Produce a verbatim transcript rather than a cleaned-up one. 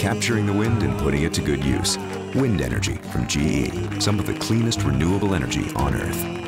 capturing the wind and putting it to good use. Wind energy from G E, some of the cleanest renewable energy on Earth.